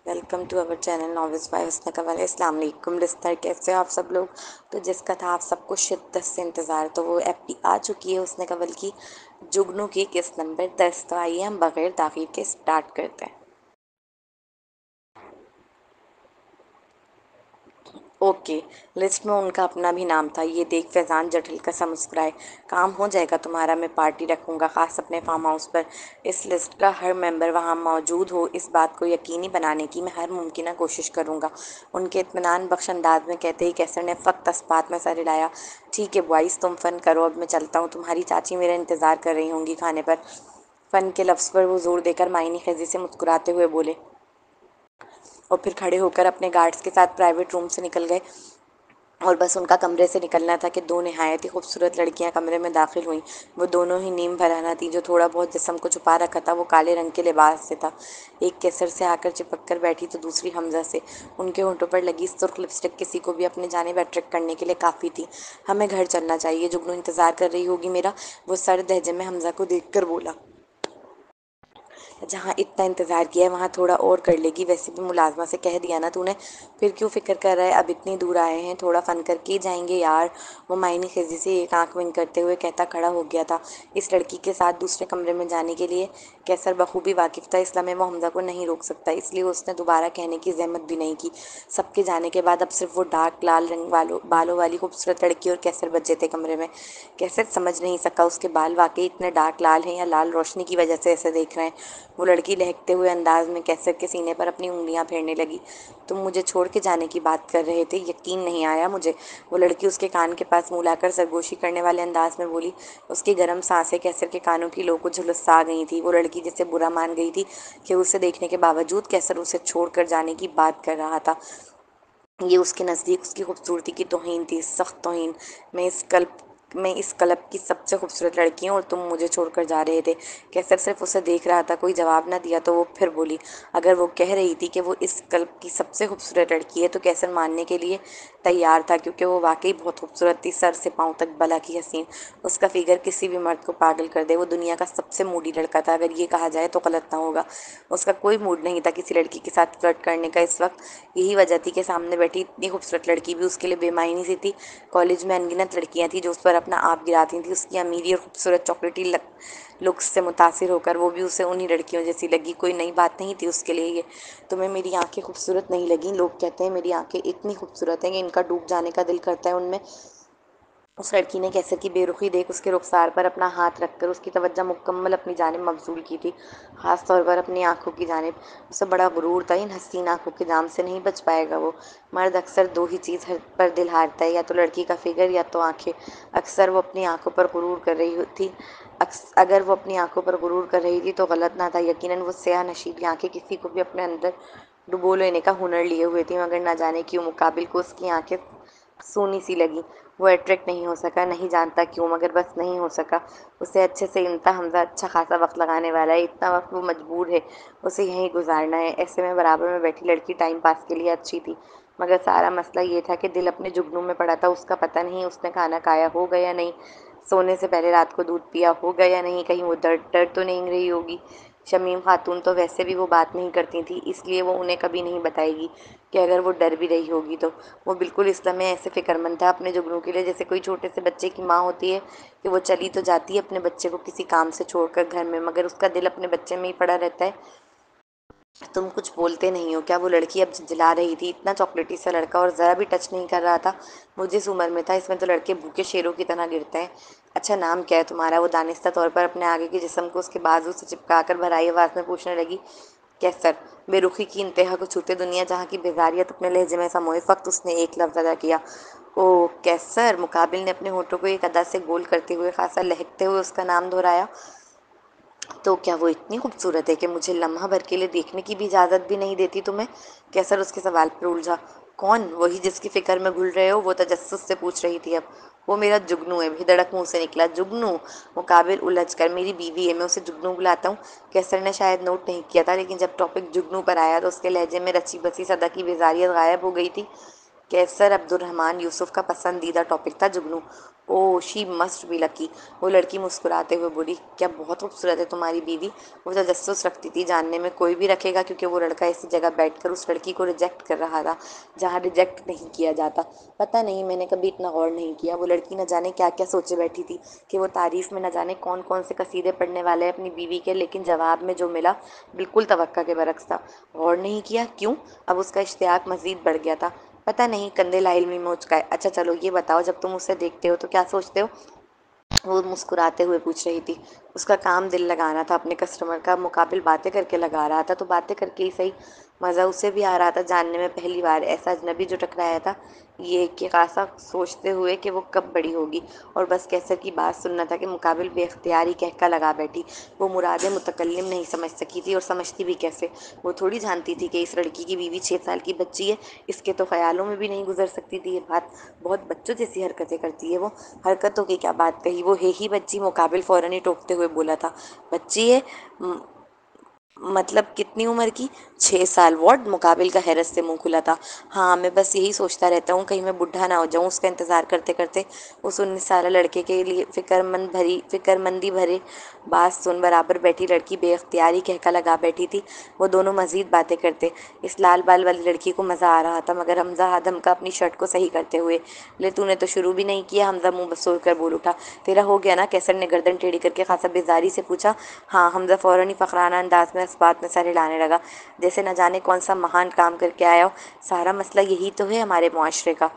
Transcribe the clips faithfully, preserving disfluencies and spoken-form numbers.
Welcome to our channel novels by Husn Kanwal. अस्सलाम वालेकुम Leicester, कैसे हो आप सब लोग। तो जिसका था आप सबको शिद्दत से इंतज़ार, तो वो एपी आ चुकी है हुस्न कंवल की जुगनू की किस्त नंबर दस। तो आइए हम बग़ैर ताख़ीर के स्टार्ट करते हैं। ओके, लिस्ट में उनका अपना भी नाम था। ये देख फैज़ान जठिल का सा मुस्कुराए। काम हो जाएगा तुम्हारा, मैं पार्टी रखूँगा ख़ास अपने फार्म हाउस पर। इस लिस्ट का हर मेंबर वहाँ मौजूद हो, इस बात को यकीनी बनाने की मैं हर मुमकिन कोशिश करूँगा। उनके इत्मीनान बख्श अंदाज में कहते ही कैसर ने फ़क्त अस्पात में सर हिलाया। ठीक है बॉयज़, तुम फ़न करो, अब मैं चलता हूँ। तुम्हारी चाची मेरा इंतज़ार कर रही होंगी खाने पर। फ़न के लफ्ज़ पर वो ज़ोर देकर मायनी खेज़ी से मुस्कुराते हुए बोले और फिर खड़े होकर अपने गार्ड्स के साथ प्राइवेट रूम से निकल गए। और बस उनका कमरे से निकलना था कि दो नहायत ही खूबसूरत लड़कियां कमरे में दाखिल हुईं। वो दोनों ही नीम भराना थी। जो थोड़ा बहुत जिस्म को छुपा रखा था वो काले रंग के लिबास से था। एक कैसर से आकर चिपक कर बैठी तो दूसरी हमजा से। उनके होंठों पर लगी सुर्ख लिपस्टिक किसी को भी अपने जानिब अट्रैक्ट करने के लिए काफ़ी थी। हमें घर चलना चाहिए, जुगनू इंतज़ार कर रही होगी मेरा, वो सर्द लहजे में हमजा को देख कर बोला। जहाँ इतना इंतज़ार किया है वहाँ थोड़ा और कर लेगी, वैसे भी मुलाजमा से कह दिया ना तूने। फिर क्यों फ़िक्र कर रहा है, अब इतनी दूर आए हैं, थोड़ा फ़न करके ही जाएंगे यार। वो मायनी खेजी से एक आंख विंक करते हुए कहता खड़ा हो गया था इस लड़की के साथ दूसरे कमरे में जाने के लिए। कैसर बखूबी वाकिफ़ था इस लम्हे वो हमजा को नहीं रोक सकता, इसलिए उसने दोबारा कहने की जहमत भी नहीं की। सबके जाने के बाद अब सिर्फ वो डार्क लाल रंग वालों बालों वाली खूबसूरत लड़की और कैसर बचे थे कमरे में। कैसर समझ नहीं सका उसके बाल वाकई इतने डार्क लाल हैं या लाल रोशनी की वजह से ऐसे देख रहे हैं। वो लड़की लहकते हुए अंदाज में कैसर के सीने पर अपनी उंगलियां फेरने लगी। तुम मुझे छोड़ के जाने की बात कर रहे थे, यकीन नहीं आया मुझे। वो लड़की उसके कान के पास मुँह लाकर सरगोशी करने वाले अंदाज में बोली। उसकी गर्म सांसें कैसर के कानों की लो को झुलसा गई थी। वो लड़की जिसे बुरा मान गई थी कि उसे देखने के बावजूद कैसर उसे छोड़ कर जाने की बात कर रहा था। ये उसके नज़दीक उसकी खूबसूरती की तौहीन थी, सख्त तौहीन। मैं इस कल्प मैं इस क्लब की सबसे खूबसूरत लड़की हूँ और तुम मुझे छोड़कर जा रहे थे। कैसर सिर्फ उसे देख रहा था, कोई जवाब ना दिया। तो वो फिर बोली, अगर वो कह रही थी कि वो इस क्लब की सबसे खूबसूरत लड़की है तो कैसर मानने के लिए तैयार था, क्योंकि वो वाकई बहुत खूबसूरत थी, सर से पाँव तक बला की हसीन। उसका फिगर किसी भी मर्द को पागल कर दे। वो दुनिया का सबसे मूडी लड़का था, अगर ये कहा जाए तो गलत ना होगा। उसका कोई मूड नहीं था किसी लड़की के साथ फ्लर्ट करने का इस वक्त। यही वजह थी कि सामने बैठी इतनी खूबसूरत लड़की भी उसके लिए बेमायनी सी थी। कॉलेज में अनगिनत लड़कियां थी जो उस पर अपना आप गिराती थी। उसकी अमीरी और खूबसूरत चॉकलेटी लुक्स से मुतासिर होकर वो भी उसे उन्हीं लड़कियों जैसी लगी। कोई नई बात नहीं थी उसके लिए ये। तुम्हें मेरी आंखें खूबसूरत नहीं लगी? लोग कहते हैं मेरी आंखें इतनी खूबसूरत हैं कि इनका डूब जाने का दिल करता है उनमें। उस लड़की ने कैसर की बेरुखी देख उसके रुखसार पर अपना हाथ रखकर उसकी तवज्जो मुकम्मल अपनी जानिब मबजूल की थी, ख़ास तौर पर अपनी आंखों की जानिब। उसे बड़ा गुरूर था, इन हसीन आंखों के जाम से नहीं बच पाएगा वो। मर्द अक्सर दो ही चीज़ पर दिल हारता है, या तो लड़की का फिगर या तो आंखें। अक्सर वो अपनी आंखों पर गुरूर कर रही थी अक्स अगर वो अपनी आंखों पर गुरूर कर रही थी तो गलत ना था। यकीनन वो स्याह नशीली आंखें किसी को भी अपने अंदर डुबो लेने का हुनर लिए हुए थी, मगर ना जाने क्यों मुकाबिल को उसकी आंखें सूनी सी लगी। वो अट्रैक्ट नहीं हो सका, नहीं जानता क्यों, मगर बस नहीं हो सका। उसे अच्छे से इनता हमजा अच्छा खासा वक्त लगाने वाला है, इतना वक्त वो मजबूर है उसे यहीं गुजारना है। ऐसे में बराबर में बैठी लड़की टाइम पास के लिए अच्छी थी, मगर सारा मसला ये था कि दिल अपने जुगनू में पड़ा था। उसका पता नहीं उसने खाना खाया होगा या नहीं, सोने से पहले रात को दूध पिया होगा या नहीं, कहीं वो दर्द दर्द तो नहीं रही होगी। शमीम खातून तो वैसे भी वो बात नहीं करती थी, इसलिए वो उन्हें कभी नहीं बताएगी कि अगर वो डर भी रही होगी तो। वो बिल्कुल इस लम्हे ऐसे फ़िक्रमंद था अपने जुगनू के लिए जैसे कोई छोटे से बच्चे की माँ होती है कि वो चली तो जाती है अपने बच्चे को किसी काम से छोड़कर घर में, मगर उसका दिल अपने बच्चे में ही पड़ा रहता है। तुम कुछ बोलते नहीं हो क्या? वो लड़की अब झिलझिला रही थी। इतना चॉकलेटी सा लड़का और ज़रा भी टच नहीं कर रहा था। वो जिस उम्र में था इसमें तो लड़के भूखे शेरों की तरह गिरते हैं। अच्छा नाम क्या है तुम्हारा? वो दानिस्ता तौर पर अपने आगे के जिस्म को उसके बाजू से चिपका कर भराई आवाज़ में पूछने लगी। कैसर बेरुखी की इंतहा को छूते दुनिया जहाँ की बेजारियत अपने लहजे में समोए वक्त उसने एक लफ्ज़ अदा किया। ओ कैसर। मुकाबिल ने अपने होठों को एक अदा से गोल करते हुए खासा लहकते हुए उसका नाम दोहराया। तो क्या वो इतनी खूबसूरत है कि मुझे लम्हा भर के लिए देखने की भी इजाज़त भी नहीं देती तुम्हें? कैसर उसके सवाल पर उलझा। कौन? वही जिसकी फ़िक्र में घुल रहे हो? वो तजस्सुस से पूछ रही थी अब। वो मेरा जुगनू है, बेधड़क मुंह से निकला। जुगनू? मुकाबिल उलझ कर, मेरी बीवी है, मैं उसे जुगनू बुलाता हूँ। कैसर ने शायद नोट नहीं किया था, लेकिन जब टॉपिक जुगनू पर आया तो उसके लहजे में रची बसी सदा की बेजारियत गायब हो गई थी। कैसर अब्दुर्रहमान यूसुफ का पसंदीदा टॉपिक था जुगनू। Oh she must be lucky. वो लड़की मुस्कुराते हुए बोली, क्या बहुत खूबसूरत है तुम्हारी बीवी। वो तजस्सुस रखती थी जानने में कोई भी रखेगा, क्योंकि वो लड़का ऐसी जगह बैठकर उस लड़की को रिजेक्ट कर रहा था जहाँ रिजेक्ट नहीं किया जाता। पता नहीं, मैंने कभी इतना गौर नहीं किया। वो लड़की न जाने क्या क्या सोचे बैठी थी कि वो तारीफ में न जाने कौन कौन से कसीदे पढ़ने वाले हैं अपनी बीवी के, लेकिन जवाब में जो मिला बिल्कुल तवक्का के बरक्स था। गौर नहीं किया क्यों? अब उसका इश्तियाक मजीद बढ़ गया था। पता नहीं, कंधे लाइल में मुचकाए। अच्छा चलो ये बताओ, जब तुम उसे देखते हो तो क्या सोचते हो? वो मुस्कुराते हुए पूछ रही थी। उसका काम दिल लगाना था, अपने कस्टमर का मुकाबिल बातें करके लगा रहा था, तो बातें करके ही सही। मज़ा उसे भी आ रहा था जानने में, पहली बार ऐसा अजनबी जो टकराया था, ये कि खासा सोचते हुए कि वो कब बड़ी होगी, और बस कैसर की बात सुनना था कि मुकाबिल बेख्तियार ही कहका लगा बैठी। वो मुरादे मुतकल्लिम नहीं समझ सकी थी, और समझती भी कैसे। वो थोड़ी जानती थी कि इस लड़की की बीवी छः साल की बच्ची है। इसके तो ख्यालों में भी नहीं गुजर सकती थी ये बात। बहुत बच्चों जैसी हरकतें करती है वो। हरकतों की क्या बात कही, वो है ही बच्ची। मुकाबिल फ़ौरन ही टोकते हुए बोला था, बच्ची है? म- मतलब कितनी उम्र की? छः साल। वॉट? मुकाबिल का हैरत से मुंह खुला था। हाँ, मैं बस यही सोचता रहता हूँ कहीं मैं बुढ़ा ना हो जाऊँ उसका इंतज़ार करते करते। उस उन्नीस साल लड़के के लिए फ़िक्रमंद भरी फ़िक्रमंदी भरे बात सुन बराबर बैठी लड़की बेख्तियारी कहका लगा बैठी थी। वो दोनों मज़ीद बातें करते। इस लाल बाल वाली लड़की को मज़ा आ रहा था, मगर हमज़ा आदम का अपनी शर्ट को सही करते हुए, ले तूने तो शुरू भी नहीं किया। हमज़ा मुंह बसोर कर बोल उठा, तेरा हो गया ना? कैसर ने गर्दन टेढ़ी करके खासा बेजारी से पूछा। हाँ। हमज़ा फ़ौरन ही फ़खराना अंदाज में इस बात में सर हिलाने लगा, जैसे न जाने कौन सा महान काम करके आया हो। सारा मसला यही तो है हमारे मुआशरे का।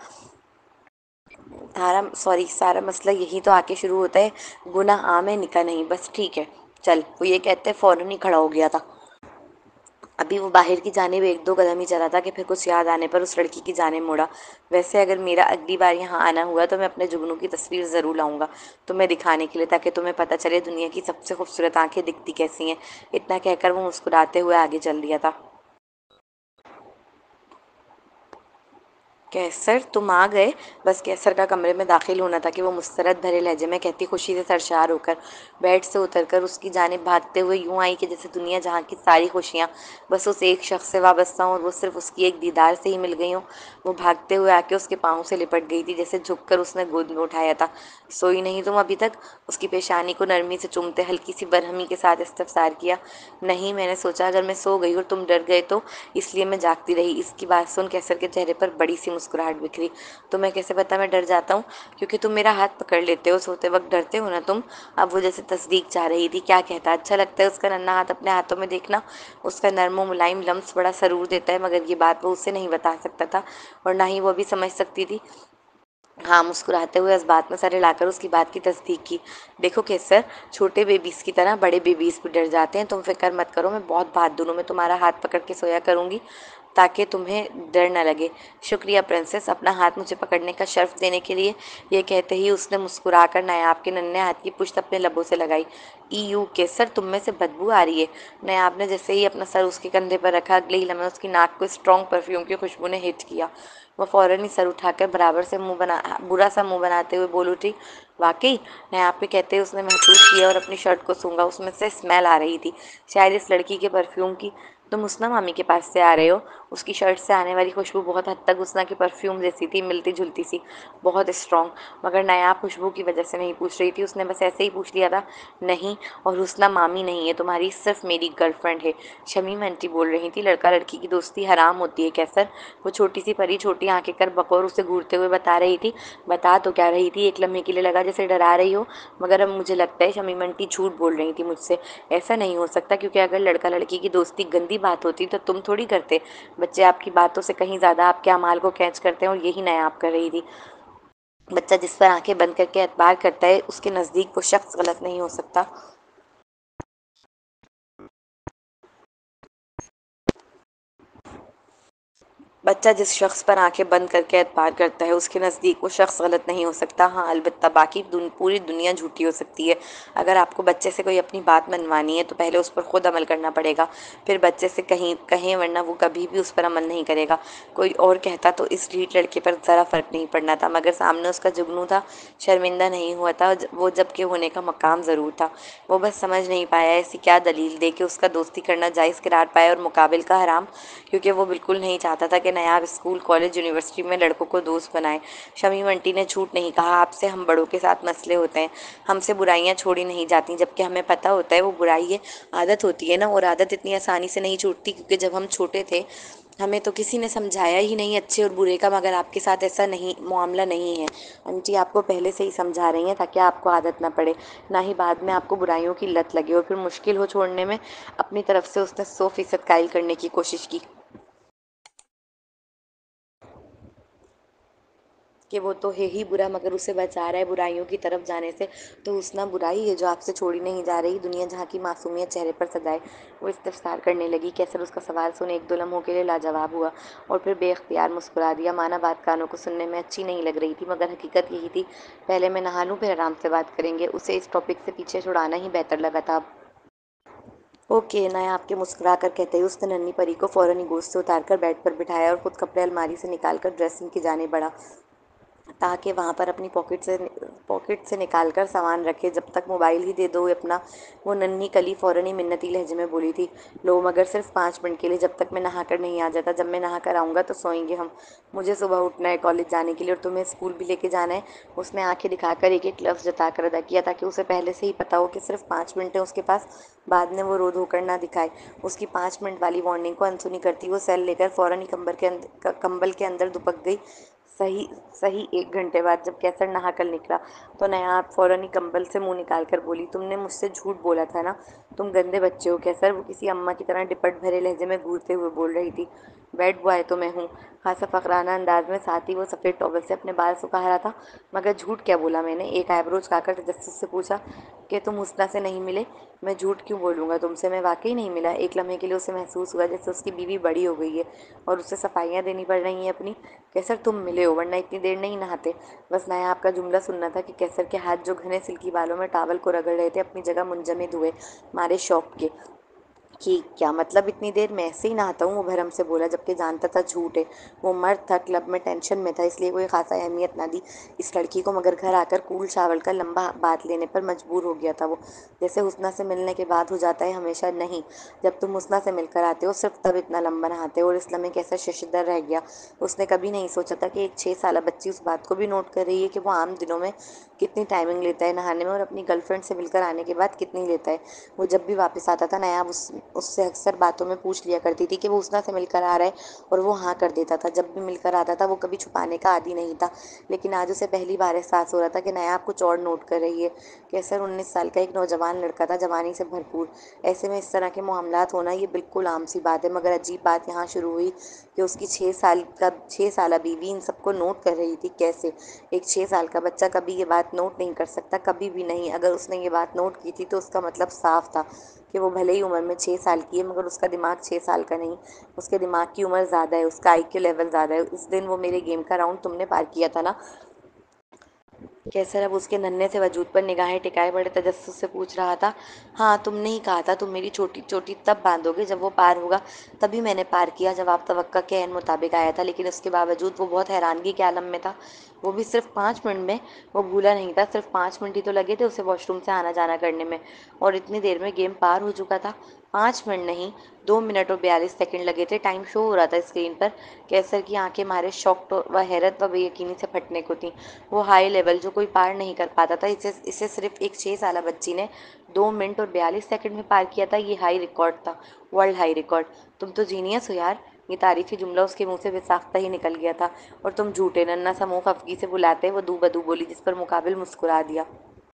सारा सॉरी सारा मसला यही तो आके शुरू होता है। गुनाह आम है, निका नहीं। बस ठीक है, चल। वो ये कहते फ़ौरन ही खड़ा हो गया था। अभी वो बाहर की जानिब एक दो कदम ही चला था कि फिर कुछ याद आने पर उस लड़की की जानिब मुड़ा। वैसे अगर मेरा अगली बार यहाँ आना हुआ तो मैं अपने जुगनू की तस्वीर ज़रूर लाऊंगा, तुम्हें दिखाने के लिए, ताकि तुम्हें पता चले दुनिया की सबसे खूबसूरत आंखें दिखती कैसी हैं। इतना कहकर वो मुस्कुराते हुए आगे चल दिया था। कैसर, तुम आ गए? बस कैसर का कमरे में दाखिल होना था कि वो मुस्तरद भरे लहजे में कहती, खुशी से सरशार होकर बेड से उतरकर उसकी जानिब भागते हुए यूं आई कि जैसे दुनिया जहाँ की सारी खुशियाँ बस उस एक शख्स से वाबस्ता हों और वो सिर्फ उसकी एक दीदार से ही मिल गई हों। वो भागते हुए आके उसके पाँव से लिपट गई थी, जैसे झुककर उसने गोद में उठाया था। सोई नहीं तुम अभी तक? उसकी पेशानी को नरमी से चूमते हल्की सी बरहमी के साथ इस्तफसार किया। नहीं, मैंने सोचा अगर मैं सो गई और तुम डर गए तो इसलिए मैं जागती रही। इसकी बात सुन कैसर के चेहरे पर बड़ी सी मुस्कुराहट बिखरी। तुम्हें कैसे पता मैं डर जाता हूँ? क्योंकि तुम मेरा हाथ पकड़ लेते हो। सोते वक्त डरते हो ना तुम? अब वो जैसे तस्दीक चाह रही थी। क्या कहता? अच्छा लगता है उसका नन्हा हाथ अपने हाथों में देखना? उसका नर्म और मुलायम लम्स बड़ा सरूर देता है, मगर ये बात वो उसे नहीं बता सकता था, और ना ही वो भी समझ सकती थी। हाँ, मुस्कुराते हुए इस बात में सर हिलाकर उसकी बात की तस्दीक की। देखो केसर, छोटे बेबीज़ की तरह बड़े बेबीज़ भी डर जाते हैं। तुम फिक्र मत करो, मैं बहुत बहादुर हूँ। मैं तुम्हारा हाथ पकड़ के सोया करूँगी ताकि तुम्हें डर न लगे। शुक्रिया प्रिंसेस, अपना हाथ मुझे पकड़ने का शर्फ देने के लिए। ये कहते ही उसने मुस्कुराकर नायाब के नन्हे हाथ की पुश्त अपने लबों से लगाई। ई यू केसर, तुम में से बदबू आ रही है। नायाब ने जैसे ही अपना सर उसके कंधे पर रखा, अगले ही लम्हे उसकी नाक को स्ट्रॉन्ग परफ्यूम की खुशबू ने हिट किया। वह फ़ौरन ही सर उठाकर बराबर से मुंह बना बुरा सा मुंह बनाते हुए बोल उठी, वाकई? नायाब के कहते ही उसने महसूस किया और अपनी शर्ट को सूंघा। उसमें से स्मेल आ रही थी, शायद इस लड़की के परफ्यूम की। तुम हुस्ना मामी के पास से आ रहे हो? उसकी शर्ट से आने वाली खुशबू बहुत हद तक हुस्ना के परफ्यूम जैसी थी, मिलती जुलती सी, बहुत स्ट्रॉन्ग। मगर नायाब खुशबू की वजह से नहीं पूछ रही थी, उसने बस ऐसे ही पूछ लिया था। नहीं, और हुस्ना मामी नहीं है तुम्हारी, सिर्फ मेरी गर्लफ्रेंड है। शमीम आंटी बोल रही थी, लड़का लड़की की दोस्ती हराम होती है कैसर। वो छोटी सी परी छोटी आंखें कर बकौर उसे घूरते हुए बता रही थी। बता तो क्या रही थी? एक लम्हे के लिए लगा जैसे डरा रही हो, मगर अब मुझे लगता है शमीम आंटी झूठ बोल रही थी मुझसे। ऐसा नहीं हो सकता, क्योंकि अगर लड़का लड़की की दोस्ती गंदी बात होती तो तुम थोड़ी करते। बच्चे आपकी बातों से कहीं ज़्यादा आपके अमाल को कैच करते हैं, और यही नायाब कर रही थी। बच्चा जिस पर आंखें बंद करके एतबार करता है, उसके नज़दीक वो शख्स गलत नहीं हो सकता। बच्चा जिस शख्स पर आंखें बंद करके एतबार करता है, उसके नज़दीक वो शख्स गलत नहीं हो सकता। हाँ, अलबत्ता बाकी दुन, पूरी दुनिया झूठी हो सकती है। अगर आपको बच्चे से कोई अपनी बात मनवानी है तो पहले उस पर खुद अमल करना पड़ेगा, फिर बच्चे से कहीं कहें, वरना वो कभी भी उस पर अमल नहीं करेगा। कोई और कहता तो इस ढीठ लड़के पर ज़रा फ़र्क नहीं पड़ना था, मगर सामने उसका जुगनू था। शर्मिंदा नहीं हुआ था वो, जबकि होने का मकाम ज़रूर था। वो बस समझ नहीं पाया ऐसी क्या दलील दे के उसका दोस्ती करना जायज़ करार पाए और मुकाबिल का हराम, क्योंकि वो बिल्कुल नहीं चाहता था कि नायाब स्कूल कॉलेज यूनिवर्सिटी में लड़कों को दोस्त बनाए। शमीम आंटी ने झूठ नहीं कहा, आपसे हम बड़ों के साथ मसले होते हैं, हमसे बुराइयां छोड़ी नहीं जाती, जबकि हमें पता होता है वो बुराई है, आदत होती है ना, और आदत इतनी आसानी से नहीं छूटती, क्योंकि जब हम छोटे थे हमें तो किसी ने समझाया ही नहीं अच्छे और बुरे का, मगर आपके साथ ऐसा नहीं मामला नहीं है। आंटी आपको पहले से ही समझा रही हैं ताकि आपको आदत ना पड़े, ना ही बाद में आपको बुराइयों की लत लगे और फिर मुश्किल हो छोड़ने में। अपनी तरफ से उसने सौ फीसद कायल करने की कोशिश की कि वो तो है ही बुरा, मगर उसे बचा रहा है बुराइयों की तरफ जाने से। तो हुस्ना बुराई है जो आपसे छोड़ी नहीं जा रही, दुनिया जहाँ की मासूमियत चेहरे पर सजाए। वो इस्तफसार करने लगी। कैसर उसका सवाल सुने एक दो लम्हों के लिए लाजवाब हुआ और फिर बेख्तियार मुस्कुरा दिया। माना बात कानों को सुनने में अच्छी नहीं लग रही थी, मगर हकीकत यही थी। पहले मैं नहा लूँ, फिर आराम से बात करेंगे। उसे इस टॉपिक से पीछे छुड़ाना ही बेहतर लगा था अब। ओके, नाया आपके मुस्कुरा कर कहते ही उसने नन्ही परी को फौरन ही गोद से उतार कर बेड पर बिठाया और खुद कपड़े अलमारी से निकाल कर ड्रेसिंग की जाने बढ़ा, ताकि वहाँ पर अपनी पॉकेट से पॉकेट से निकाल कर सामान रखे। जब तक मोबाइल ही दे दो अपना। वो नन्ही कली फ़ौरन ही मिन्नती लहजे में बोली थी, लो मगर सिर्फ पाँच मिनट के लिए, जब तक मैं नहा कर नहीं आ जाता। जब मैं नहा कर आऊँगा तो सोएंगे हम। मुझे सुबह उठना है कॉलेज जाने के लिए, और तुम्हें स्कूल भी लेके जाना है। उसने आंखें दिखाकर एक एक लफ्ज़ जता कर अदा किया, ताकि उसे पहले से ही पता हो कि सिर्फ पाँच मिनट है उसके पास, बाद में वो रो धोकर ना दिखाए। उसकी पाँच मिनट वाली वार्निंग को अनसुनी करती वो सेल लेकर फ़ौरन ही कंबल के अंदर कंबल के अंदर दुबक गई। सही सही एक घंटे बाद जब कैसर नहा कर निकला तो नायाब फ़ौरन ही कंबल से मुंह निकाल कर बोली, तुमने मुझसे झूठ बोला था ना, तुम गंदे बच्चे हो कैसर। वो किसी अम्मा की तरह डिपट भरे लहजे में घूरते हुए बोल रही थी। बेड बॉय तो मैं हूँ, खासा फकराना अंदाज में, साथ ही वो सफ़ेद टॉवल से अपने बाल सुखा रहा था। मगर झूठ क्या बोला मैंने? एक आईब्रो झुकाकर तजस्सुस से पूछा कि तुम हुस्ना से नहीं मिले। मैं झूठ क्यों बोलूँगा तुमसे, मैं वाकई नहीं मिला। एक लम्हे के लिए उसे महसूस हुआ जैसे उसकी बीवी बड़ी हो गई है और उसे सफाइयाँ देनी पड़ रही हैं अपनी। कैसर तुम मिले हो, वरना इतनी देर नहीं नहाते। बस नाया आपका जुमला सुनना था कि कैसर के हाथ जो घने सिल्की बालों में टावल को रगड़ रहे थे अपनी जगह मुंजमद हुए, मारे शौक के। कि क्या मतलब इतनी देर? मैं ऐसे ही नहाता हूँ, वो भरम से बोला, जबकि जानता था झूठ है। वो मर्द था, क्लब में टेंशन में था, इसलिए कोई खासा अहमियत ना दी इस लड़की को, मगर घर आकर कूल चावल का लंबा बात लेने पर मजबूर हो गया था वो। जैसे हुस्ना से मिलने के बाद हो जाता है हमेशा। नहीं, जब तुम हुस्ना से मिलकर आते हो सिर्फ तब इतना लंबा नहाते हो। और इस लम्हे कैसा शशिदर रह गया। उसने कभी नहीं सोचा था कि एक छः साल बच्ची उस बात को भी नोट कर रही है कि वो आम दिनों में कितनी टाइमिंग लेता है नहाने में, और अपनी गर्लफ्रेंड से मिलकर आने के बाद कितनी लेता है। वो जब भी वापस आता था नायाब उस उससे अक्सर बातों में पूछ लिया करती थी कि वो हुस्ना से मिलकर आ रहा है, और वो हाँ कर देता था। जब भी मिलकर आता था वो कभी छुपाने का आदी नहीं था, लेकिन आज उसे पहली बार एहसास हो रहा था कि नायाब कुछ और नोट कर रही है। कैसर उन्नीस साल का एक नौजवान लड़का था, जवानी से भरपूर। ऐसे में इस तरह के मामलात होना ये बिल्कुल आम सी बात है, मगर अजीब बात यहाँ शुरू हुई कि उसकी छः साल का छः साल बीवी इन सबको नोट कर रही थी। कैसे? एक छः साल का बच्चा कभी ये बात नोट नहीं कर सकता, कभी भी नहीं। अगर उसने ये बात नोट की थी तो उसका मतलब साफ था कि वो भले ही उम्र में छः साल की है, मगर उसका दिमाग छः साल का नहीं। उसके दिमाग की उम्र ज़्यादा है, उसका आई क्यू लेवल ज़्यादा है। उस दिन वो मेरे गेम का राउंड तुमने पार किया था ना? कैसर अब उसके नन्हे से वजूद पर निगाहें टिकाए बड़े तजस्सुस से पूछ रहा था। हाँ, तुमने ही कहा था तुम मेरी छोटी चोटी तब बांधोगे जब वो पार होगा, तभी मैंने पार किया। जवाब तवक्का के ऐन मुताबिक आया था, लेकिन उसके बावजूद वो बहुत हैरानगी के आलम में था। वो भी सिर्फ पाँच मिनट में। वो भूला नहीं था, सिर्फ पाँच मिनट ही तो लगे थे उसे वॉशरूम से आना जाना करने में, और इतनी देर में गेम पार हो चुका था। पाँच मिनट नहीं, दो मिनट और बयालीस सेकंड लगे थे। टाइम शो हो रहा था स्क्रीन पर। कैसर की आंखें मारे शौक व हैरत व बेयकीनी से फटने को थीं। वो हाई लेवल जो कोई पार नहीं कर पाता था, इसे इसे सिर्फ एक छः साल बच्ची ने दो मिनट और बयालीस सेकंड में पार किया था। ये हाई रिकॉर्ड था, वर्ल्ड हाई रिकॉर्ड। तुम तो जीनियस हो यार। ये तारीफी जुमला उसके मुंह से बेसाख्ता ही निकल गया था। और तुम झूठे, नन्ना सा मुंह खफगी से बुलाते वो दू बदू बोली, जिस पर मुकाबिल मुस्कुरा दिया।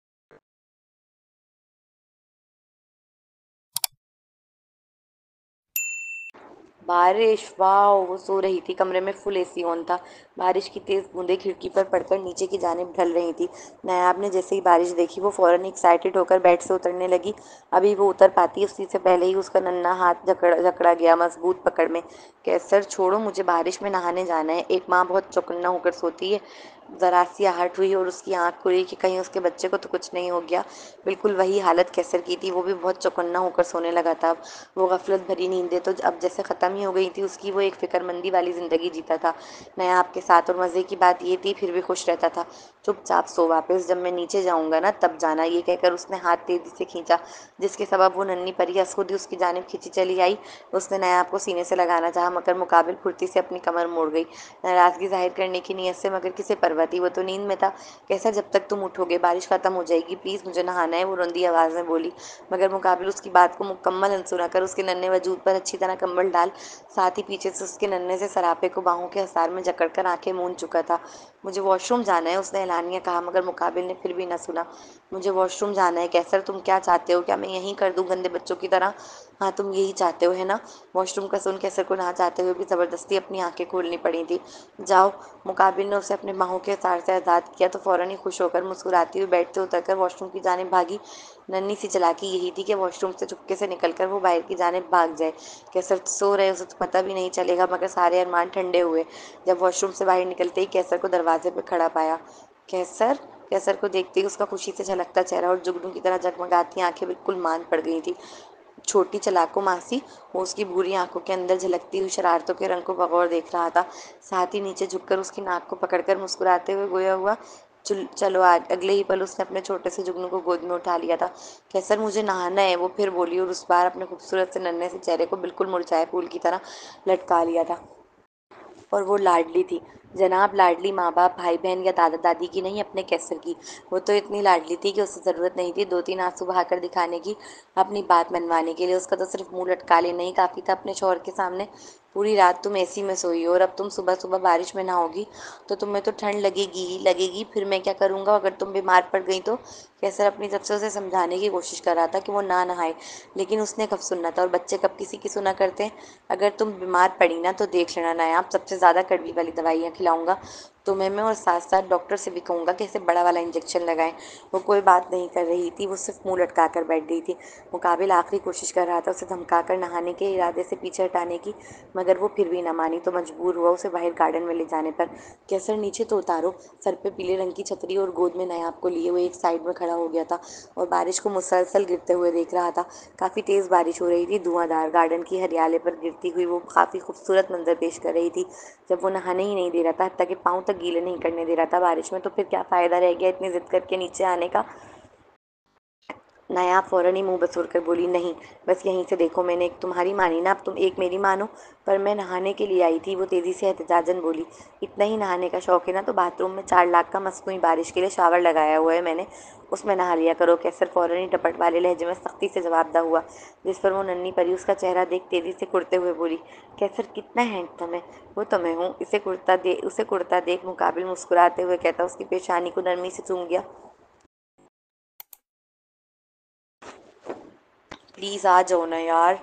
बारिश, वाह! वो सो रही थी, कमरे में फुल एसी ऑन था। बारिश की तेज़ बूंदें खिड़की पर पड़कर नीचे की जानिब ढल रही थी। नायाब ने जैसे ही बारिश देखी वो फ़ौरन एक्साइटेड होकर बेड से उतरने लगी। अभी वो उतर पाती उसी से पहले ही उसका नन्हा हाथ जकड़ जकड़ा गया मजबूत पकड़ में। कैसर छोड़ो, मुझे बारिश में नहाने जाना है। एक माँ बहुत चौकन्ना होकर सोती है। ذرا سی آہٹ ہوئی اور اس کی آنکھ کھلی کہ کہیں اس کے بچے کو تو کچھ نہیں ہو گیا۔ بالکل وہی حالت کیسر کی تھی، وہ بھی بہت چوکنا ہو کر سونے لگا تھا۔ اب وہ غفلت بھری نیندیں تو اب جیسے ختم ہی ہو گئی تھی اس کی۔ وہ ایک فکر مندی والی زندگی جیتا تھا نیاب کے ساتھ، اور مزے کی بات یہ تھی پھر بھی خوش رہتا تھا۔ چپ چاپ سو واپس، جب میں نیچے جاؤں گا نا تب جانا، یہ کہہ کر اس نے ہاتھ تیزی سے کھینچا، جس کے سبب وہ ننھی پری از خود ہی اس کی جانب کھینچی چلی آئی۔ اس نے نیاب کو سینے سے لگانا چاہا مگر مقابل پھرتی سے اپنی کمر موڑ گئی، ناراضگی ظاہر کرنے کی نیت سے، مگر کسے پرواہ تھی، وہ تو نیند میں تھا۔ کیسا جب تک تم اٹھو گے بارش ختم ہو جائے گی، پلیز مجھے نہانا ہے، وہ روندی آواز میں بولی، مگر مقابل اس کی بات کو مکمل انسنا کر اس کے ننھے وجود پر اچھی طرح کمبل ڈال، ساتھ ہی پیچھے سے اس کے ننھے سے سراپے کو باہوں کے حصار میں جکڑ کر آنکھیں مون چکا تھا۔ مجھے واش روم جانا ہے، اس نے اعلانیہ کہا، مگر مقابل نے پھر بھی نہ سنا۔ مجھے واش روم جانا ہے کیسر، تم کیا چاہتے ہو، کیا میں یہیں کر دوں گندے بچوں کی طرح؟ ہاں تم یہی چاہتے ہو ہے نا؟ واش روم کا سن کیسر کو نہ چاہتے ہوئے بھی زبردستی اپنی آنکھیں کھولنی پڑی تھی۔ جاؤ۔ مقابل نے اسے اپنے باہوں کے حصار سے آزاد کیا تو فوراً ہی خوش ہو کر مسکراتی ہوئی بیڈ سے اتر کر واش روم کی جانب بھاگی۔ ننھی سی چالاکی یہی تھی کہ واش روم سے چپکے سے نکل کر وہ باہر کی جانب بھاگ جائے۔ کیسر سو رہے اسے تو پتہ بھی نہیں چلے گا، مگر سارے ارمان ٹھنڈے ہوئے جب واش روم سے باہر نکلتے ہی کیسر کو دروازے پہ کھڑا پایا۔ کیسر کیسر کو دیکھتے ہی اس کا خوشی سے جھلکتا چہرہ اور جگنو کی طرح جگمگاتی آنکھیں بالکل ماند پڑ گئی تھیں۔ چھوٹی چلاکو ماسی، وہ اس کی بھوری آنکھوں کے اندر جھلکتی ہوئی شرارتوں کے رنگ کو بغور دیکھ رہا تھا، ساتھ ہی نیچے جھک کر اس کی ناک کو پکڑ کر مسکراتے ہوئے گویا ہوا چلو آج۔ اگلے ہی پل اس نے اپنے چھوٹے سے جگنو کو گود میں اٹھا لیا تھا۔ کیسر مجھے نہانا ہے، وہ پھر بولی، اور اس بار اپنے خوبصورت سے ننھے سے چہرے کو بالکل مرجھائے پھول کی طرح لٹکا لیا تھا۔ اور وہ لاڈلی تھی جناب، لاڈلی ماں باپ، بھائی بہن یا دادا دادی کی نہیں، اپنے کیسر کی۔ وہ تو اتنی لاڈلی تھی کہ اسے ضرورت نہیں تھی دو تین آنسو بہا کر دکھانے کی اپنی بات منوانے کے لیے، اس کا تو صرف منہ لٹکا لینا ہی کافی تھا اپنے شوہر کے سامنے۔ پوری رات تم اے سی میں سوئی ہو اور اب تم صبح صبح بارش میں نہاؤ گی تو تمہیں تو ٹھنڈ لگے گی ہی لگے گی، پھر میں کیا کروں گا اگر تم بیمار پڑ گئی تو؟ کیسر اپنی طرف سے اسے سمجھانے کی کوشش کر رہا تھا کہ وہ نہ نہائے، لیکن اس نے کب سننا تھا، اور بچے کب کسی کی سنا کرتے ہیں۔ اگر تم بیمار پڑی نا تو دیکھ لینا نیاب، سب سے زیادہ کڑوی والی دوائیاں کھلاؤں گا تمہیں میں، اور ساتھ ساتھ ڈاکٹر سے بھی کہوں گا کہ اسے بڑا والا انجیکشن لگائیں۔ وہ کوئی بات نہیں کر رہی تھی، وہ صرف منہ لٹکا کر بیٹھ گئی تھی۔ مقابل آخری کوشش کر رہا تھا اسے دھمکا کر نہانے کے ارادے سے پیچھے ہٹانے کی، مگر وہ پھر بھی نہ مانی تو مجبور ہوا اسے باہر گارڈن میں لے جانے پر۔ کیسر نیچے تو اتارو۔ سر پہ پیلے رنگ کی چھتری اور گود میں نیاب کو لیے وہ ایک سائڈ میں کھڑا ہو گیا تھا اور بارش کو مسلسل گرتے ہوئے دیکھ رہا تھا۔ کافی تیز بارش ہو رہی تھی، دھواں دھار گارڈن کی ہریالے پر گرتی ہوئی وہ کافی خوبصورت منظر پیش کر رہی تھی۔ جب وہ نہانے ہی نہیں دے رہا تھا، حتیٰ کہ پاؤں تک گیلے نہیں کرنے دے رہا تھا بارش میں، تو پھر کیا فائدہ رہ گیا اتنی ضد کر کے نیچے آنے کا؟ نیاب فوراً ہی منہ بسور کر بولی، نہیں بس یہیں سے دیکھو، میں نے ایک تمہاری مانی نا، اب تم ایک میری مانو۔ پر میں نہانے کے لیے آئی تھی، وہ تیزی سے احتجاجاً بولی۔ اتنا ہی نہانے کا شوق ہے نا تو باتھ روم میں چار لاکھ کا مصنوعی بارش کے لیے شاور لگایا ہوا ہے میں نے، اس میں نہا لیا کرو۔ کیسر فوراً ہی ڈپٹ والے لہجے میں سختی سے جواب دہ ہوا، جس پر وہ ننھی پری اس کا چہرہ دیکھ تیزی سے کڑتے ہوئے بولی، کیسر کتنا ہینڈسم ہے وہ تو میں ہوں۔ اسے کڑتا دے اسے کڑتا دیکھ مقابل مسکراتے ہوئے کہتا اس کی پیشانی کو نرمی سے چوم گیا، پلیز آ جاؤ نا یار،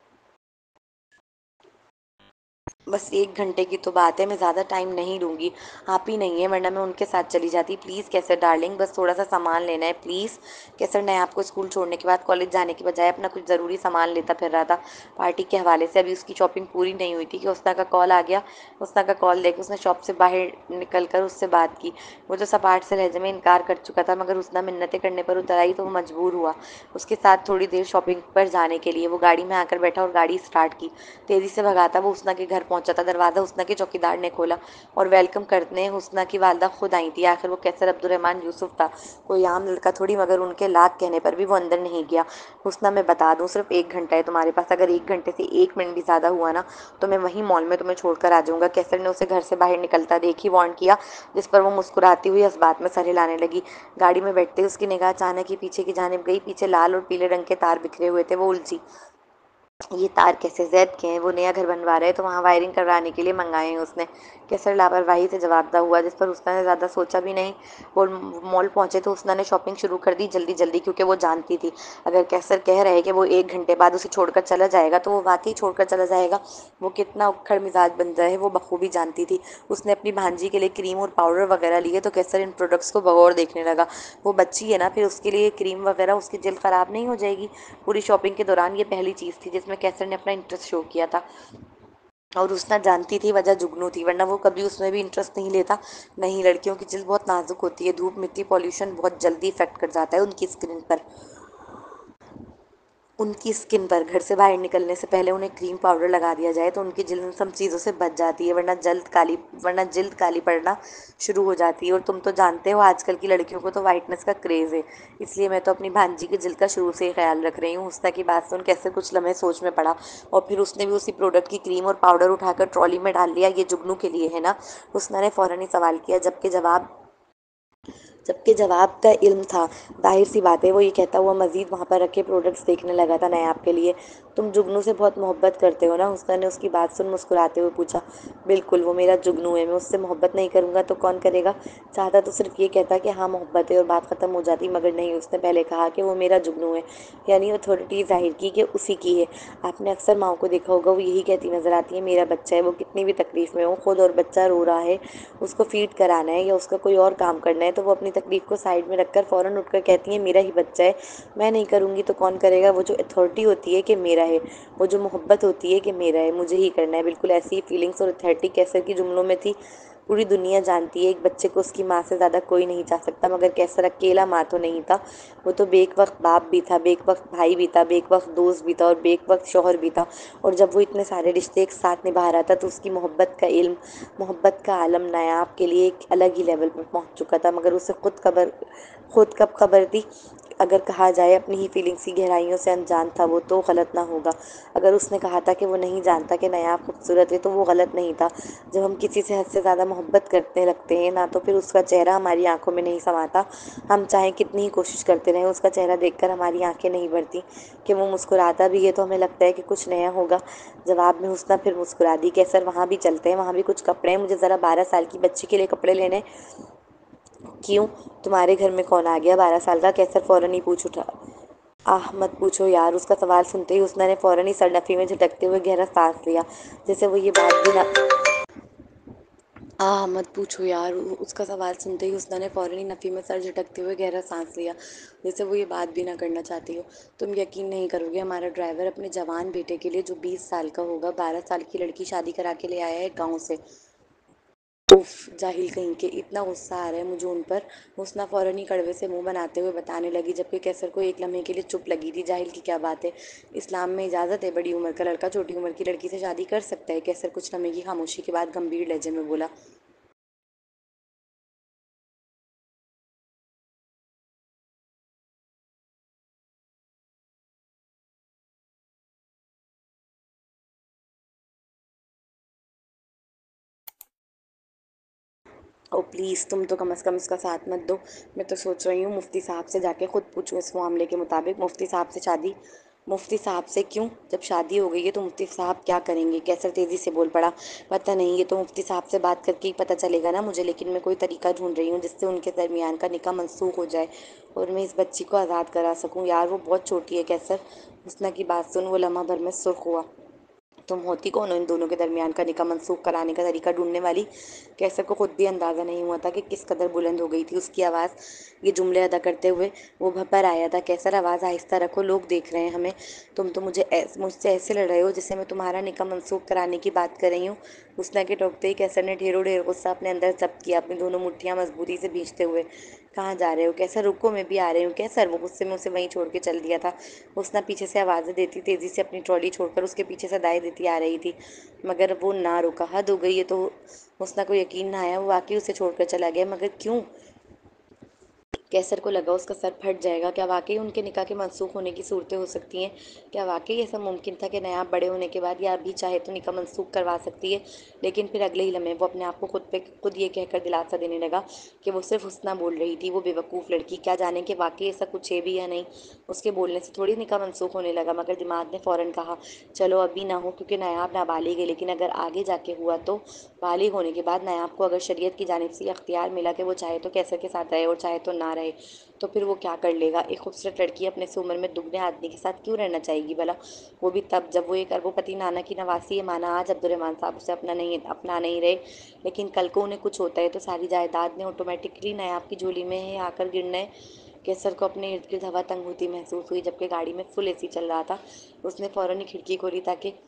بس ایک گھنٹے کی تو بات ہے، میں زیادہ ٹائم نہیں لوں گی۔ آپ ہی نہیں ہیں ورنہ میں ان کے ساتھ چلی جاتی، پلیز کیسر ڈارلنگ، بس تھوڑا سا سامان لینا ہے پلیز۔ کیسر نیاب کو اسکول چھوڑنے کے بعد کالج جانے کے بجائے اپنا کچھ ضروری سامان لیتا پھر رہا تھا پارٹی کے حوالے سے۔ ابھی اس کی شاپنگ پوری نہیں ہوئی تھی کہ حسنہ کا کال آ گیا۔ حسنہ کا کال دیکھ اس نے شاپ سے باہر نکل کر اس سے بات کی۔ وہ جو سپاٹ سے لہجے میں انکار کر چکا تھا، مگر حسنہ منتیں کرنے پر اتر آئی تو وہ مجبور ہوا اس کے ساتھ تھوڑی دیر شاپنگ پر جانے کے لیے۔ وہ گاڑی میں آ کر بیٹھا اور گاڑی اسٹارٹ کی۔ تیزی سے بھگاتا وہ حسنہ کے گھر پہنچا تھا۔ دروازہ حسنہ کے چوکیدار نے کھولا اور ویلکم کرنے حسنہ کی والدہ خود آئی تھی۔ آخر وہ کیسر عبدالرحمن یوسف تھا، کوئی عام لڑکا تھوڑی، مگر ان کے لاکھ کہنے پر بھی وہ اندر نہیں گیا۔ حسنہ میں بتا دوں صرف ایک گھنٹہ ہے تمہارے پاس، اگر ایک گھنٹے سے ایک منٹ بھی زیادہ ہوا نا تو میں وہیں مال میں تمہیں چھوڑ کر آ جاؤں گا۔ کیسر نے اسے گھر سے باہر نکلتا دیکھ ہی وارن کیا، جس پر وہ مسکراتی ہوئی اس بات میں سر ہلانے لگی۔ گاڑی میں بیٹھتے ہی اس کی نگاہ اچانک ہی پیچھے کی جانب گئی۔ پیچھے لال اور پیلے رنگ کے تار بکھرے ہوئے تھے، وہ الجھی۔ یہ تار کیسے؟ زید کے ہیں، وہ نیا گھر بنوا رہے تو وہاں وائرنگ کروانے کے لیے منگائے ہیں اس نے۔ کیسر لاپرواہی سے جواب دہ ہوا، جس پر حسنہ نے زیادہ سوچا بھی نہیں۔ وہ مال پہنچے تو حسنہ نے شاپنگ شروع کر دی جلدی جلدی، کیونکہ وہ جانتی تھی اگر کیسر کہہ رہے کہ وہ ایک گھنٹے بعد اسے چھوڑ کر چلا جائے گا تو وہ واقعی چھوڑ کر چلا جائے گا۔ وہ کتنا اکھڑ مزاج بندہ ہے وہ بخوبی جانتی تھی۔ اس نے اپنی بھانجی کے لیے کریم اور پاؤڈر وغیرہ لیے تو کیسر ان پروڈکٹس کو بغور دیکھنے لگا۔ وہ بچی ہے نا، پھر اس کے لیے کریم وغیرہ، اس کی جلد خراب نہیں ہو جائے گی؟ پوری شاپنگ کے دوران یہ پہلی چیز تھی جس میں کیسر نے اپنا انٹرسٹ شو کیا تھا۔ और उसना जानती थी वजह जुगनू थी, ورنہ وہ کبھی اس میں بھی انٹرسٹ نہیں لیتا. نہیں، لڑکیوں کی جلد بہت نازک ہوتی ہے، دھوپ مٹی پولیوشن بہت جلدی افیکٹ کر جاتا ہے ان کی اسکن پر. ان کی اسکن پر گھر سے باہر نکلنے سے پہلے انہیں کریم پاؤڈر لگا دیا جائے تو ان کی جلد ان سب چیزوں سے بچ جاتی ہے، ورنہ جلد کالی ورنہ جلد کالی پڑنا شروع ہو جاتی ہے. اور تم تو جانتے ہو آج کل کی لڑکیوں کو تو وائٹنس کا کریز ہے، اس لیے میں تو اپنی بھانجی کی جلد کا شروع سے ہی خیال رکھ رہی ہوں. حسنہ کی بات سن کیسر کچھ لمحے سوچ میں پڑا، اور پھر اس نے بھی اسی پروڈکٹ کی کریم اور پاؤڈر اٹھا کر ٹرالی میں ڈال لیا. یہ جگنو کے لیے ہے نا؟ حسنہ نے فوراً ہی سوال کیا، جبکہ جواب جبکہ جواب کا علم تھا. ظاہر سی بات ہے، وہ یہ کہتا ہوا مزید وہاں پر رکھے پروڈکٹس دیکھنے لگا تھا نیاب کے لیے. تم جگنو سے بہت محبت کرتے ہو نا؟ حسنہ نے اس کی بات سن مسکراتے ہوئے پوچھا. بالکل، وہ میرا جگنو ہے، میں اس سے محبت نہیں کروں گا تو کون کرے گا؟ چاہتا تو صرف یہ کہتا کہ ہاں محبت ہے اور بات ختم ہو جاتی، مگر نہیں، اس نے پہلے کہا کہ وہ میرا جگنو ہے، یعنی اتھارٹی ظاہر کی کہ اسی کی ہے. آپ نے اکثر ماؤں کو دیکھا ہوگا، وہ یہی کہتی نظر آتی ہے میرا بچہ ہے، وہ کتنی بھی تکلیف میں ہو، خود اور بچہ رو رہا ہے، اس کو فیڈ کرانا ہے یا اس کا کوئی اور کام کرنا ہے تو وہ اپنی تکلیف کو سائڈ میں رکھ کر فوراً اٹھ کر کہتی ہیں میرا ہی بچہ ہے، میں نہیں کروں گی تو کون کرے گا؟ وہ جو اتھارٹی ہوتی ہے کہ میرا ہے، وہ جو محبت ہوتی ہے کہ میرا ہے، مجھے ہی کرنا ہے. بالکل ایسی ہی فیلنگس اور اتھارٹی کیسر کی جملوں میں تھی. پوری دنیا جانتی ہے ایک بچے کو اس کی ماں سے زیادہ کوئی نہیں چاہ سکتا، مگر کیسر اکیلا ماں تو نہیں تھا، وہ تو بیک وقت باپ بھی تھا، بیک وقت بھائی بھی تھا، بیک وقت دوست بھی تھا اور بیک وقت شوہر بھی تھا. اور جب وہ اتنے سارے رشتے ایک ساتھ نبھا رہا تھا تو اس کی محبت کا علم، محبت کا عالم نایاب کے لیے ایک الگ ہی لیول پر پہنچ چکا تھا. مگر اسے خود خبر خود کب خبر تھی؟ اگر کہا جائے اپنی ہی فیلنگس کی گہرائیوں سے انجان تھا وہ تو غلط نہ ہوگا. اگر اس نے کہا تھا کہ وہ نہیں جانتا کہ نیاب خوبصورت ہے تو وہ غلط نہیں تھا. جب ہم کسی سے حد سے زیادہ محبت کرنے لگتے ہیں نا تو پھر اس کا چہرہ ہماری آنکھوں میں نہیں سماتا. ہم چاہیں کتنی ہی کوشش کرتے رہیں، اس کا چہرہ دیکھ کر ہماری آنکھیں نہیں بھرتی کہ وہ مسکراتا بھی ہے تو ہمیں لگتا ہے کہ کچھ نیا ہوگا. جواب میں حسنہ پھر مسکرا دی. کیسر وہاں بھی چلتے ہیں، وہاں بھی کچھ کپڑے ہیں، مجھے ذرا بارہ سال کی بچی کے لیے کپڑے لینے. کیوں، تمہارے گھر میں کون آ گیا بارہ سال کا؟ کیسر فوراً ہی پوچھ اٹھا. آہ مت پوچھو یار. اس کا سوال سنتے ہی حسنہ نے فوراً ہی سر نفی میں جھٹکتے ہوئے گہرا سانس لیا، جیسے وہ یہ بات بھی نہ آہ مت پوچھو یار. اس کا سوال سنتے ہی حسنہ نے فوراً ہی نفی میں سر جھٹکتے ہوئے گہرا سانس لیا، جیسے وہ یہ بات بھی نہ کرنا چاہتی ہو. تم یقین نہیں کرو گے، ہمارا ڈرائیور اپنے جوان بیٹے کے لیے جو بیس سال کا ہوگا بارہ سال کی لڑکی شادی کرا کے لے آیا ہے گاؤں سے. اف، جاہل کہیں کے. اتنا غصہ آ رہا ہے مجھے ان پر. حسنہ فوراً ہی کڑوے سے منہ بناتے ہوئے بتانے لگی، جبکہ کیسر کو ایک لمحے کے لیے چپ لگی تھی. جاہل کی کیا بات ہے؟ اسلام میں اجازت ہے بڑی عمر کا لڑکا چھوٹی عمر کی لڑکی سے شادی کر سکتا ہے. کیسر کچھ لمحے کی خاموشی کے بعد گمبھیر لہجے میں بولا. او پلیز، تم تو کم از کم اس کا ساتھ مت دو. میں تو سوچ رہی ہوں مفتی صاحب سے جا کے خود پوچھوں اس معاملے کے مطابق. مفتی صاحب سے شادی؟ مفتی صاحب سے کیوں؟ جب شادی ہو گئی ہے تو مفتی صاحب کیا کریں گے؟ کیسر تیزی سے بول پڑا. پتہ نہیں، یہ تو مفتی صاحب سے بات کر کے ہی پتہ چلے گا نا مجھے، لیکن میں کوئی طریقہ ڈھونڈ رہی ہوں جس سے ان کے درمیان کا نکاح منسوخ ہو جائے اور میں اس بچی کو آزاد کرا سکوں. یار وہ بہت چھوٹی ہے کیسر. حسنہ کی بات سن وہ لمحہ بھر میں سرخ ہوا. تم ہوتی کون ہو ان دونوں کے درمیان کا نکاح منسوخ کرانے کا طریقہ ڈھونڈنے والی؟ کیسر کو خود بھی اندازہ نہیں ہوا تھا کہ کس قدر بلند ہو گئی تھی اس کی آواز. یہ جملے ادا کرتے ہوئے وہ بھپر آیا تھا. کیسر آواز آہستہ رکھو، لوگ دیکھ رہے ہیں ہمیں. تم تو مجھے ایس مجھ سے ایسے لڑ رہے ہو جیسے میں تمہارا نکاح منسوخ کرانے کی بات کر رہی ہوں. حسنہ کے ٹوکتے ہی کیسر نے ڈھیروں ڈھیر غصہ اپنے اندر ضبط کیا، اپنی دونوں مٹھیاں مضبوطی سے بھینچتے ہوئے. کہاں جا رہے ہو کیسر؟ رکو، میں بھی آ رہی ہوں. کیسر، وہ غصے میں اسے وہیں چھوڑ کے چل دیا تھا. حسنہ پیچھے سے آوازیں دیتی تیزی سے اپنی ٹرالی چھوڑ کر اس کے پیچھے صدائیں دیتی آ رہی تھی، مگر وہ نہ رکا. حد ہو گئی ہے. تو حسنہ کو یقین نہ آیا، وہ واقعی اسے چھوڑ کر چلا گیا. مگر کیوں؟ کیسر کو لگا اس کا سر پھٹ جائے گا. کیا واقعی ان کے نکاح کے منسوخ ہونے کی صورتیں ہو سکتی ہیں؟ کیا واقعی ایسا ممکن تھا کہ نیاب بڑے ہونے کے بعد یا ابھی چاہے تو نکاح منسوخ کروا سکتی ہے؟ لیکن پھر اگلے ہی لمحے وہ اپنے آپ کو خود پہ خود یہ کہہ کر دلاسا دینے لگا کہ وہ صرف حسنہ بول رہی تھی. وہ بے وقوف لڑکی کیا جانے کہ واقعی ایسا کچھ ہے بھی یا نہیں. اس کے بولنے سے تھوڑی نکاح منسوخ ہونے لگا. مگر دماغ نے فوراً کہا چلو ابھی نہ ہو کیونکہ نیاب نابالغ ہے، لیکن اگر آگے جا کے ہوا تو؟ بالغ ہونے کے بعد نیاب کو اگر شریعت کی جانب سے اختیار ملا کہ وہ چاہے تو کیسر کے ساتھ رہے اور چاہے تو نہ رہے تو پھر وہ کیا کر لے گا؟ ایک خوبصورت لڑکی اپنے سے عمر میں دگنے آدمی کے ساتھ کیوں رہنا چاہے گی بھلا؟ وہ بھی تب جب وہ ایک اربوں پتی نانا کی نواسی ہے. مانا آج عبدالرحمن صاحب اسے اپنا نہیں اپنا نہیں رہے، لیکن کل کو انہیں کچھ ہوتا ہے تو ساری جائیداد نے آٹومیٹکلی نیاب کی جھولی میں ہے آ کر گرنا ہے. کیسر کو اپنے ارد گرد ہوا تنگ ہوتی محسوس ہوئی، جبکہ گاڑی میں فل اے سی چل رہا تھا. اس نے فوراً ہی کھڑکی کھولی تاکہ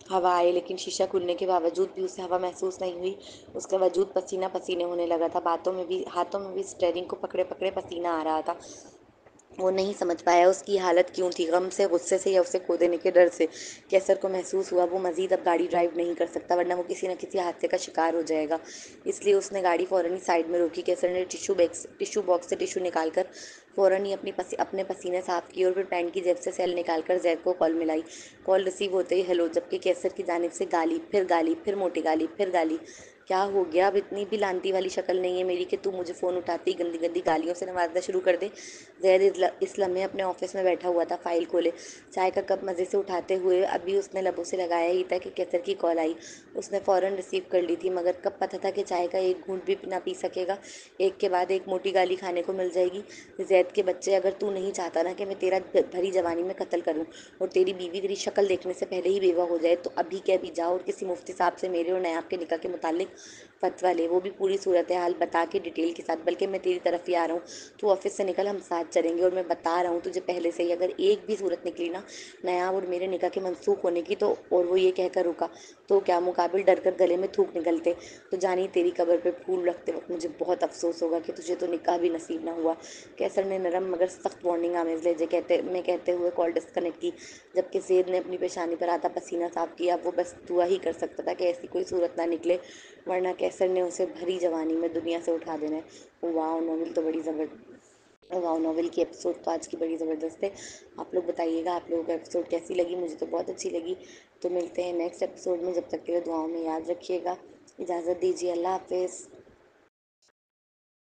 ہوا آئی لیکن شیشہ کھلنے کے باوجود بھی اسے ہوا محسوس نہیں ہوئی۔ اس کا وجود پسینہ پسینے ہونے لگا تھا، باتوں میں بھی ہاتھوں میں بھی اسٹیئرنگ کو پکڑے پکڑے پسینہ آ رہا تھا۔ وہ نہیں سمجھ پایا اس کی حالت کیوں تھی، غم سے، غصے سے یا اسے کھو دینے کے ڈر سے۔ کیسر کو محسوس ہوا وہ مزید اب گاڑی ڈرائیو نہیں کر سکتا ورنہ وہ کسی نہ کسی حادثے کا شکار ہو جائے گا، اس لیے اس نے گاڑی فوراً ہی سائیڈ میں روکی۔ کیسر نے ٹشو بیگ سے ٹشو باکس سے ٹشو نکال کر فوراً ہی اپنی پسی اپنے پسینے صاف کیے اور پھر پینٹ کی جیب سے سیل نکال کر زید کو کال ملائی۔ کال ریسیو ہوتے ہی ہیلو، جبکہ کیسر کی جانب سے گالی، پھر گالی، پھر موٹی گالی، پھر گالی۔ کیا ہو گیا؟ اب اتنی بھی لانتی والی شکل نہیں ہے میری کہ تو مجھے فون اٹھاتی گندی گندی گالیوں سے نوازنا شروع کر دے۔ زید اس لمحے اپنے آفس میں بیٹھا ہوا تھا، فائل کھولے، چائے کا کپ مزے سے اٹھاتے ہوئے۔ ابھی اس نے لبوں سے لگایا ہی تھا کہ کیسر کی کال آئی۔ اس نے فوراً ریسیو کر لی تھی، مگر کب پتہ تھا کہ چائے کا ایک گھونٹ بھی نہ پی سکے گا، ایک کے بعد ایک موٹی گالی کھانے کو مل جائے گی۔ زید کے بچے، اگر تو نہیں چاہتا نا کہ میں تیرا بھری جوانی میں قتل کروں اور تیری بیوی تیری شکل دیکھنے سے پہلے ہی بیوہ ہو جائے، تو ابھی کے ابھی جا اور کسی مفتی صاحب سے میرے اور نیاب کے نکاح کے متعلق فتویٰ لے، وہ بھی پوری صورتحال بتا کے ڈیٹیل کے ساتھ۔ بلکہ میں تیری طرف ہی آ رہا ہوں، تو آفس سے نکل، ہم ساتھ چلیں گے۔ اور میں بتا رہا ہوں تجھے پہلے سے ہی، اگر ایک بھی صورت نکلی نا نیاب اور میرے نکاح کے منسوخ ہونے کی تو، اور وہ یہ کہہ کر رکا، تو کیا مقابل ڈر کر گلے میں تھوک نکلتے، تو جانی تیری قبر پہ پھول رکھتے وقت مجھے بہت افسوس ہوگا کہ تجھے تو نکاح بھی نصیب نہ ہوا۔ کیسر نے نرم مگر سخت وارننگ آمیز لہجے کہتے میں کہتے ہوئے کال ڈسکنیکٹ کی، جبکہ زید نے اپنی پیشانی پر آتا پسینہ صاف کیا۔ اب وہ بس دعا ہی کر سکتا تھا کہ ایسی کوئی صورت نہ نکلے، ورنہ کیسر نے اسے بھری جوانی میں دنیا سے اٹھا دینا ہے۔ واو، ناول تو بڑی زبر واو ناول کی ایپیسوڈ تو آج کی بڑی زبردست ہے۔ آپ لوگ بتائیے گا آپ لوگوں کو ایپیسوڈ کیسی لگی؟ مجھے تو بہت اچھی لگی۔ تو ملتے ہیں نیکسٹ ایپیسوڈ میں، جب تک کے لیے دعاؤں میں یاد رکھیے گا۔ اجازت دیجیے، اللہ حافظ۔